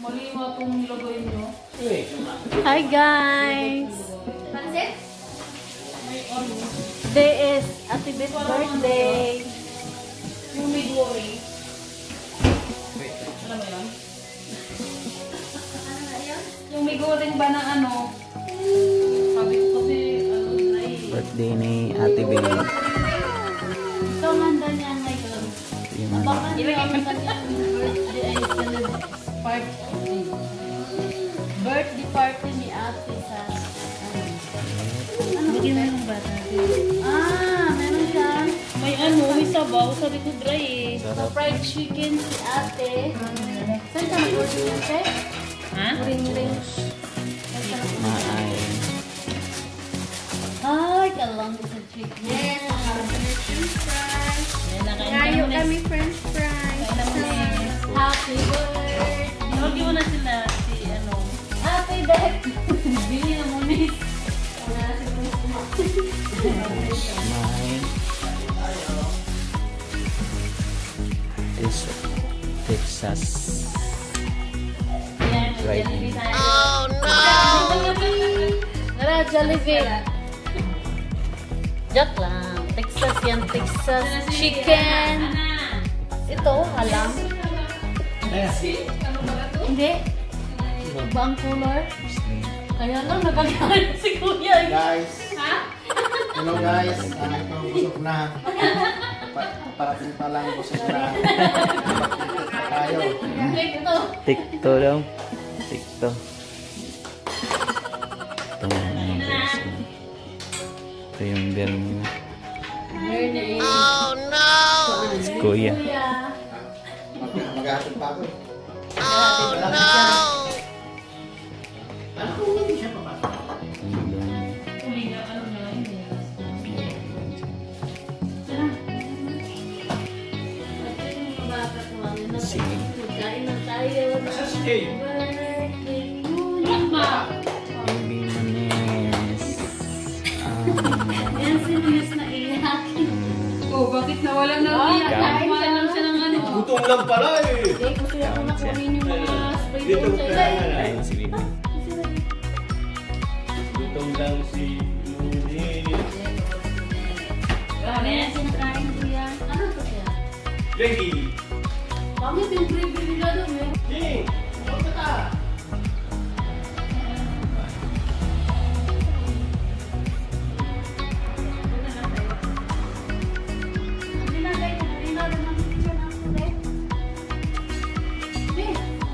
Maliwa pong nilagay nyo. Hi guys! Pansit? Today is Ate Beth's birthday. Yung may glory. Alam mo yun? Yung may golden ba na ano? Sabi ko kasi, ano na eh. Birthday ni Ate Beth. Ito ang handa niya ngayon. Baka nilang kanyang birthday ay birthday party ni Ate sa ano? Bigyan mo yung bata. Meron siya. May ano, may sabaw. Sabi ko dry eh. So, fried chicken si Ate. Saan ka mag-order yun, Che? Ha? Ring-ring. Maay. Ay, kalang sa chicken. Yes, french fries. Yan, nakain Kayo ka kami french fries. Happy birthday. Hinulgi mo na sila si ano. Happy birthday. Bili na mo, miss. Maay. Texas. Right. Oh, no! Nara, Jollibee. Joke lang. Texas yan. Texas chicken. Ito, halang. Hindi. Ibang color. Kaya lang, nagagalit si Kuya. Guys, Ha? hello guys, ito busog na. Parating pa lang busog na. Tayo. Ito. Tikto daw. Tikto. Ito nga mga guys. Ito yung girl niya. Oh, no! Si Kuya. Maghahatid pa ako. Oh, no! Ano kung hindi siya papasok? Uli na, ano na lang. Sige. Kain na tayo. Sige. Baby Manes. Yan si Miss na iyak. Oh, bakit nawalan na ulit? Kain Kumain lang siya ng ano. Gutom lang pala eh. Hindi, kasi ako nakunin yung mga spray Dito doon sa ilalim. Ayun si Bibi. Gutom lang si Lunis. Ano yan sinakain ko yan? Ano to siya? Greggy. Bakit yung gravy nila doon eh? King, punta ka. Hindi na kayo, hindi na naman picture na ako eh. Hindi.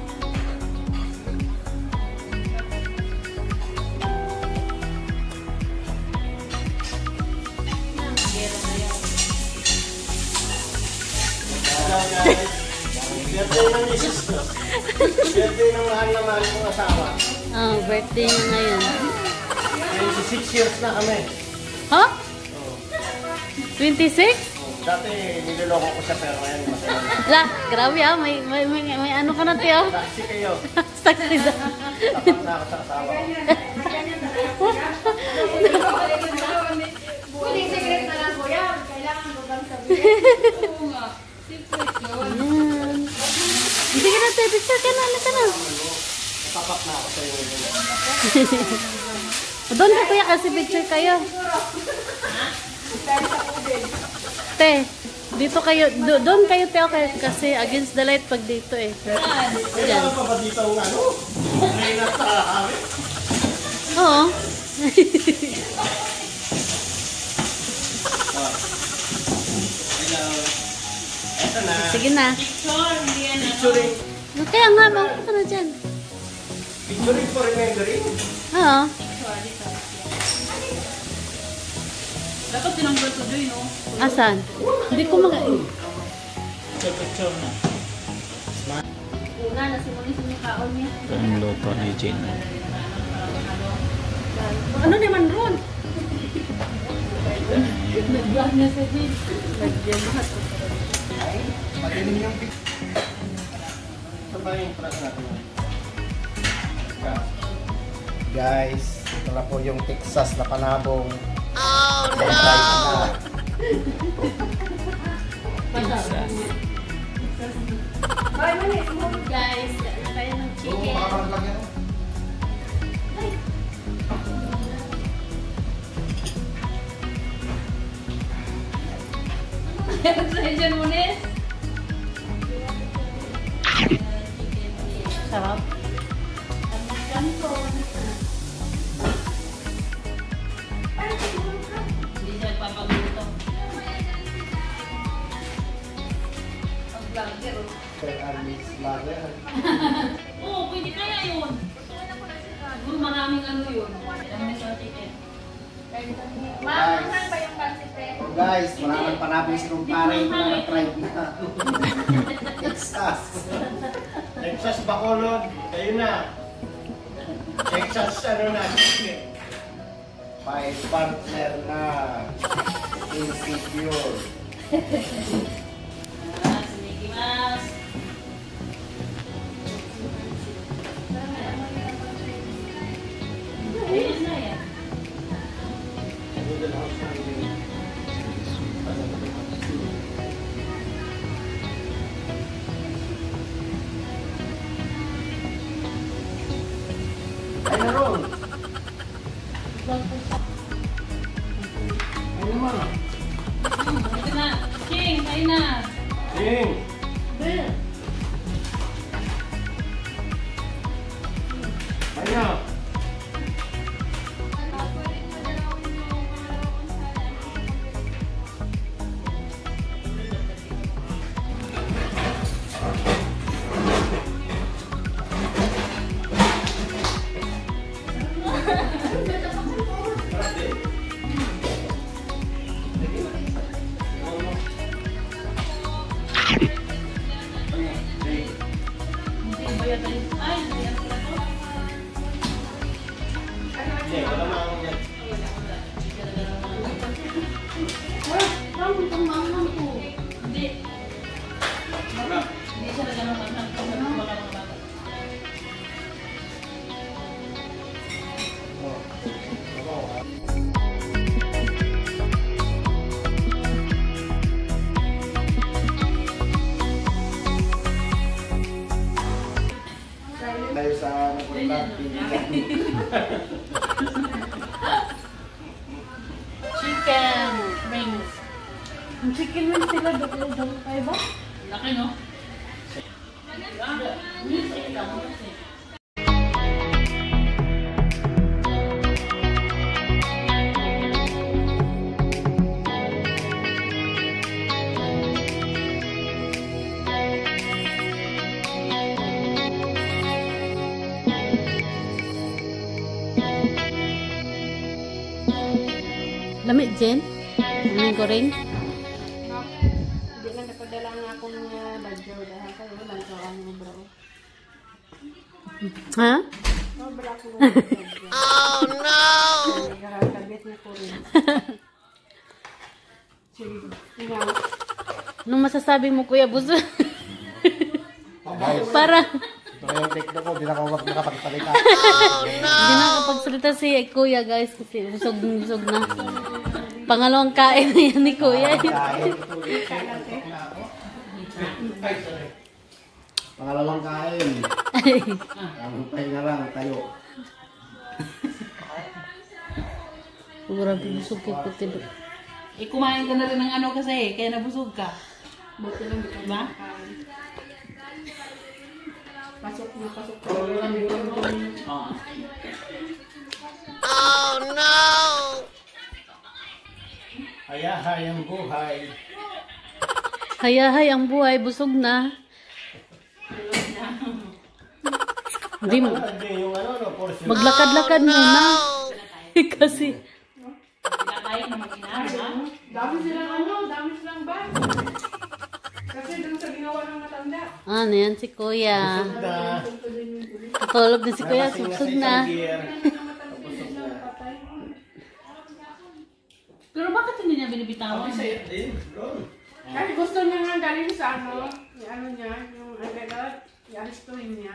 Hello guys. Birthday ng misis ko. Birthday ng mahal na mahal kong asawa. Birthday niya ngayon. 26 years na kami. Ha? 26? Dati niloloko ko siya pero ngayon masaya na. La, grabe ah, may ano ka na tiyo. Taxi kayo. Sakti na. Tapat na ako sa asawa ko. Hindi, secret na lang po yan. Kailangan ko bang sabihin? Oo nga. Secret yun. Ayan. Hindi ka na tayo, picture ka na, ano ka na. Tapat na ako sa iyo. Doon ka kuya kasi picture kayo. Te, dito kayo, doon kayo Teo kasi against the light pag dito eh. Kailangan pa ba dito ang ano? Ngayon na sa kami? Oo. Ito na. Sige na. Picture, hindi yan. Picturing. Kaya nga, maupo ka na dyan. Picturing for remembering. Oo. Dapat tinanggal ko doon, no? Asan? Hindi ko Picture na. Una, nasimulis yung kaon niya. Ito ang luto ni Jane. Ano naman ron? Nag-vlog niya sa Jane. Nag-vlog lahat. Madilim yung picture. Ito ba yung press natin? Guys, ito na po yung Texas na panabong. Oh no! Texas. Guys, nakain ng chicken. Sa'yo dyan, Munis. Sarap. Hindi siya papagluto. Ang vlogger, oh. Oo, pwede kaya yun. Siguro maraming ano yun. Maraming sa chicken. Ma'am, saan ba yung pancit eh? Oh guys, maraming panabing si kumpare ito na na-try na. Texas. Texas Bacolod, kayo na. Texas ano na. May partner na. Insecure. Ah, sinigimas. Ayos na yan. Ay naroon. Ay naman. Ito na. King, kain na. Ding! Kaya! Hindi, bayad tayo. Ay, hindi yan pala to. Hindi, wala na akong yan. Hindi. Hindi siya na gano'n manang. Baka mga bata. Tayo sa napunta. Chicken rings. Ang chicken wings sila, dami kayo ba? Laki, no? Music ka mo kasi. Lamig, Jen? Ang goreng? Hindi lang napadala nga akong bagyo dahil kayo lang sa ano bro. Ha? Sobra ko ng bagyo. Oh no! Kabit na ko rin. Sige, tingnan. Anong masasabi mo, Kuya Buso? Para Ito yung TikTok ko, di na ako nakapagsalita. hindi na kapagsalita si Kuya, guys, kasi busog na. Pangalawang kain na yan ni Kuya. Kain. Pangalawang kain. Ang pahinga lang tayo. Grabe, busog ko ko tilo. Kumain ka na rin ng ano kasi, kaya nabusog ka. Buti lang dito. Diba? Pasok na pasok ko. Hayahay ang buhay. Hayahay ang buhay, busog na. Hindi mo. Hindi yung ano, no, portion. Maglakad-lakad muna. Kasi, Pinakain na mag-inahan, ha? Dami silang ano, dami silang bag. Kasi dun sa ginawa ng matanda. ano yan si Kuya. Na, Natulog din si Kuya, busog na. Pero bakit hindi niya binibitawan? Sa'yo din, Ron. Kasi gusto niya nga galing sa ano, yung ano niya, yung agad, i-aristuhin niya.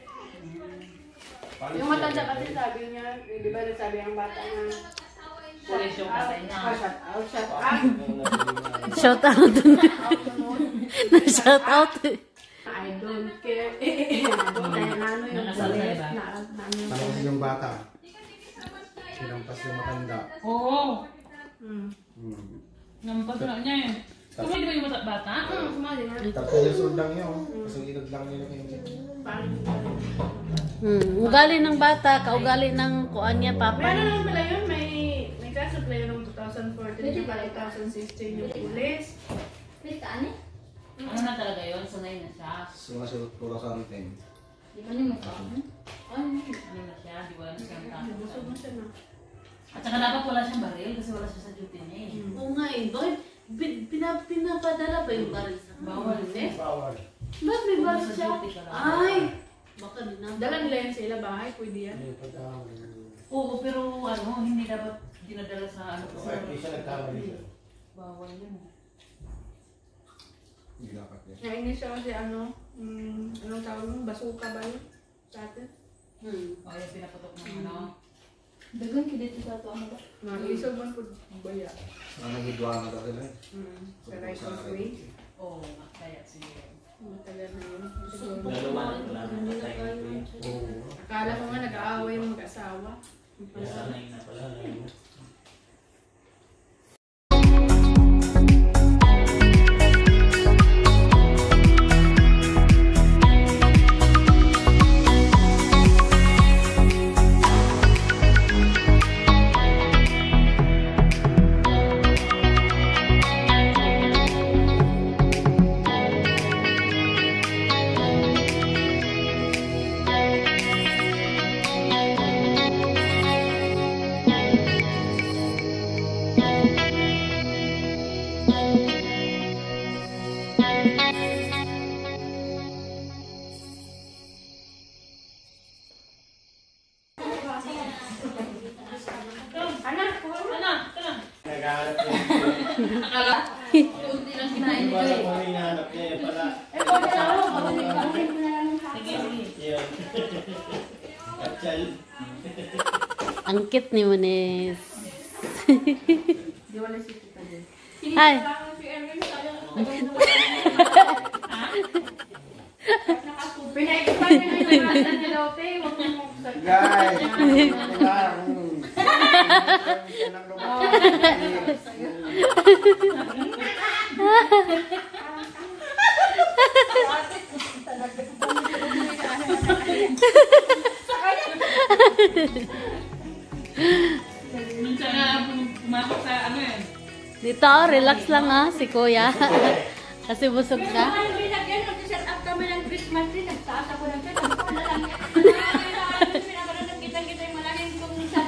Yung matanda kasi sabi niya, di ba sabi ang bata na, Pulis yung patay niya. shut out, shut out. Shout out. Na-shout out. I don't care. ano yung Nakasal na kulit. iba? Ano kasi yung bata? Sinampas yung matanda. Oo. Hmm. Nampas na niya eh. Kumili ba yung bata? Sumali na. 30 years old lang yun. Kasi edad lang nila kayo. Ugali ng bata, kaugali ng kuan niya, May papa. ano naman pala yun, may kaso pala yun noong 2014 at 2016 yung pulis. Ano na talaga yun? Sanay na siya. Sumasunod ko sa atin. Ano na siya? Di wala na siyang Busog na tapos. siya na. At saka dapat wala siyang baril kasi wala siya sa duty niya eh. Oo nga eh, bakit pinapadala pa yung baril sa Bawal eh. Bawal. Bakit may baril siya? Ay! Baka din na. Dala nila yan sa ila bahay, pwede yan. Oo, pero ano, hindi dapat dinadala sa ano. Kaya hindi siya nagkamali. Bawal yun. Hindi dapat yan. Nainis siya kasi anong tawag mo? Basuka ba yun? Sa atin? O yan, pinaputok ng ano. Dagan kidito sa ito, ano ba? Isog man po baya. Ano nagidwa na daw sila eh. Sa right of way. Oo, kaya sige. Matagal na yun. Nalumanan ko lang. Patay ko yun. Oo. Akala ko nga nag-aaway yung mag-asawa. Sanay na pala. Naghahanap niya. Kunti lang kinain Hindi nito ba eh. kung hinahanap niya yan pala? Sige, sige. Yan. Katsal. Ang cute ni Mones. Di wala si Tita din. Ay! Pinaikipan niya yung mga niya daw, te. Huwag mo mong Guys! Minsan nga pumasok sa ano eh. Dito, relax lang ha, si Kuya. Kasi busog ka. Binagyan, nag-set up kami ng Christmas tree. Nagtaas ako ng set. Ako na lang yan. Pinagano nagkita-kita yung malaking kong minsan.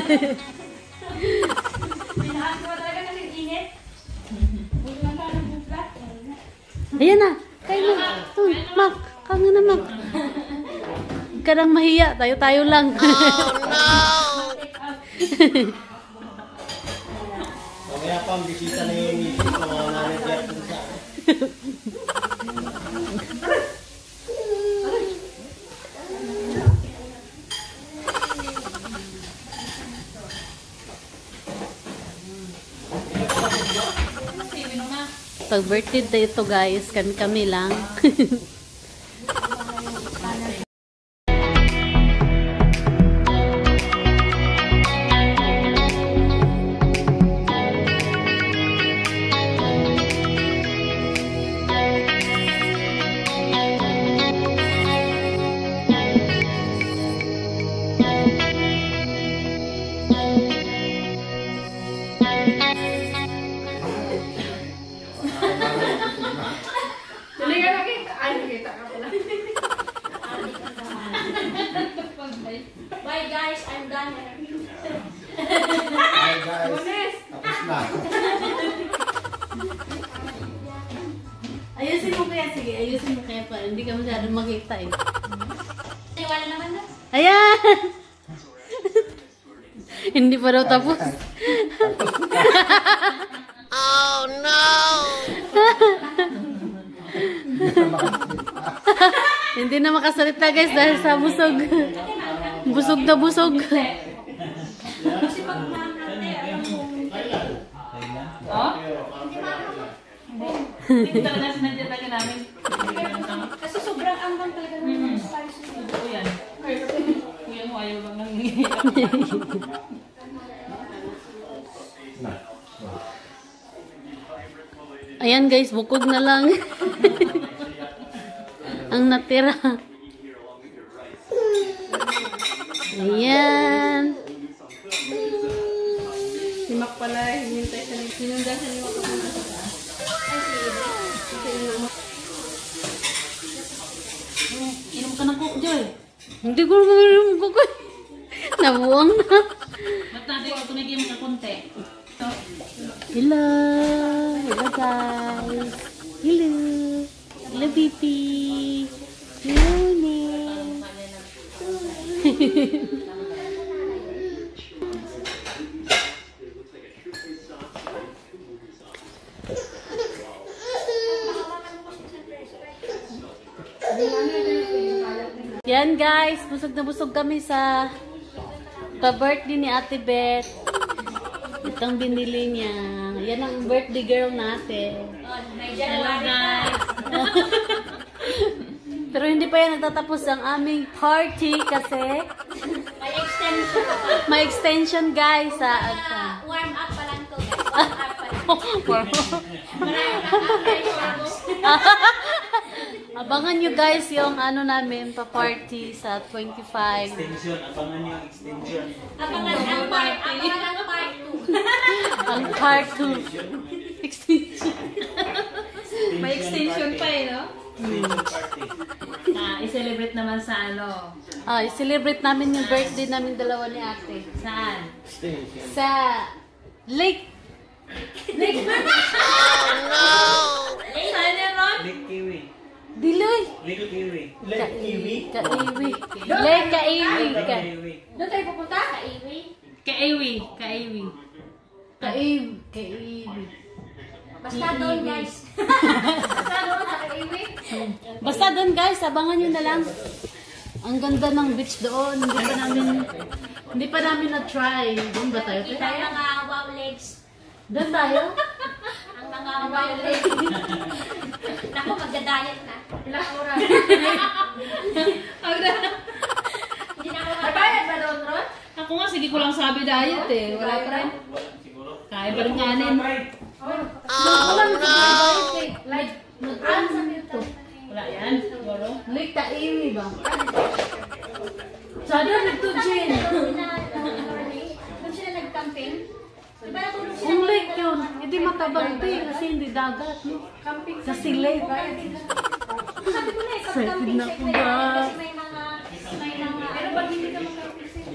Pinaas ko talaga kasi init. Huwag lang ka ng buklat. Ayan na. Kain na. Mak, kanga na Mak. Huwag ka nang mahiya. Tayo-tayo lang. Mamaya pa ang bisita na yung misis ko. Mga manager ko sa Pag birthday day ito guys, kami lang. Tuloy ka nakita. Ay, nakita ka pala. Bye guys, I'm done. Hi guys! Lunes. Tapos na. Ayusin mo kaya, sige. Ayusin mo kaya pa. Hindi ka masyadong makita eh. Wala naman na. Ayan! Hindi pa daw tapos. Hindi na makasalita guys dahil sa busog. Busog na busog. Kasi pag nahanate, alam mo, Oh? Hindi talaga sinadya talaga namin. kasi sobrang ambang talaga ng spicy. Ayan guys, bukog na lang. Ang natira. Ayan. Si Mac pala, hinintay sa ni Sinunda sa ni Mac papunta sa taas. Inom ka ng Coke, Joy. Hindi ko naman ko. Nabuwang na. Ba't natin ako tumigil mo ka konti? Hello. Hello guys. Hello. Hello Pipi. Hello Ning. Yan guys, busog na busog kami sa pa-birthday ni Ate Beth. Itong binili niya. Yan ang birthday girl natin. Hello guys. Pero hindi pa yan natatapos ang aming party kasi May extension. may extension guys sa Warm up pa lang to. Warm up pa lang. Marami kang guys. Abangan nyo guys yung ano namin pa-party sa 25. Extension, abangan niyo ang extension. Abangan ang part 2. Ang part 2. Extension. May extension pa eh, no? Extension party. I-celebrate naman sa ano? I-celebrate namin yung birthday namin dalawa ni ate. Saan? Extension. Sa Lake. Saan yan, Ron? Lake Kiwi. Diloy. Lake Kiwi. Lake Kiwi. Kaiwi. Lake Kaiwi. Lake Kiwi. Doon tayo pupunta? Kaiwi. Kaiwi. Kaiwi. Kaiwi. Kaiwi. Basta doon guys. Basta doon sa Kaiwi. Basta doon guys, abangan nyo na lang. Ang ganda ng beach doon. Hindi pa namin na-try. Doon ba tayo? Kita yung mga wow legs. Doon tayo? Ang mga wow legs. Naku, magda-diet na. Ilang oras. Hindi na ako magbayad ba doon, Ron? Ako nga, sige ko lang sabi diet eh. Wala pa rin. Kaya pa rin kanin. Oh no! Like, Wala yan. Siguro. Lake Kaiwi ba? Sada nito, Jen. Doon sila nag-camping. Diba natulog sila? Ang lake yun. Hindi matabang ito eh, kasi hindi dagat. No? Camping Kasi lake. Sabi ko na eh, Excited pag-camping na site ako, na yan, ba? kasi may mga, pero pag hindi ka mag-camping site,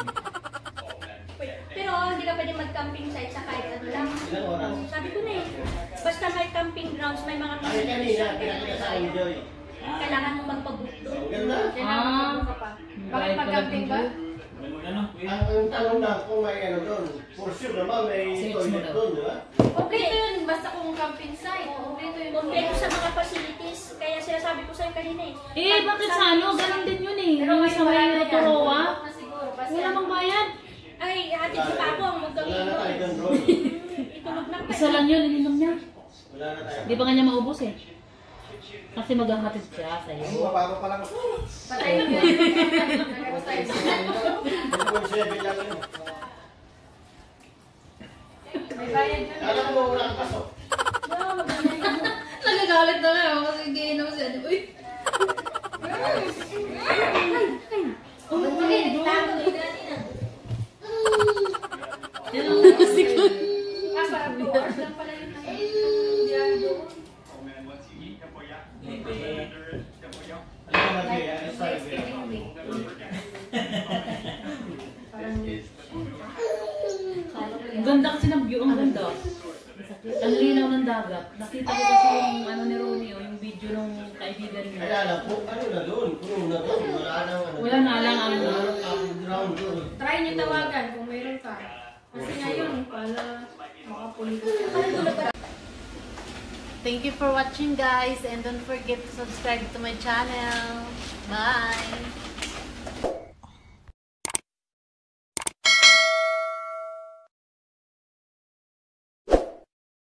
pero hindi ka pwede mag-camping site sa kahit ano lang. Ilang oras? Sabi ko na eh, basta may camping grounds, may mga Ay, kanina, pinakita sa akin, Joy. kailangan mo magpabook doon. Ganda. Kailangan magpabook ka pa. Bakit mag-camping ba? Ang tanong lang kung may ano doon. For sure naman may toilet doon, di ba? Okay yun, basta kung camping site. Kompleto sa mga facilities. Kaya sinasabi ko sa'yo kanina eh. Eh, bakit sa ano? Ganon din yun eh. Yung sa may Torowa. Wala mang bayad. Ay, hatid ko pa ako ang Wala na tayo magkakita. doon, bro. Itulog na pa. Isa lang yun, ininom niya. Wala na tayo. Di ba nga niya maubos eh? Kasi maghahatid siya sa'yo. Babago pa lang. Patay na yun. 1.7 lang yun. May bayad yun. Alam mo, wala kang pasok. Nagagalit na lang ako kasi giinom siya. Uy! Ang ganda kasi ng view, ang ganda. Ang linaw ng dagat. Nakita ko kasi yung ano ni Romeo, yung video nung kaibigan niya. Kaya lang, ano na doon? Puno na doon. Wala nang ano. Wala na lang ang Wala nang camping ground doon. Try niyo tawagan kung mayroon ka. Kasi ngayon, para makapulit. Thank you for watching guys and don't forget to subscribe to my channel. Bye!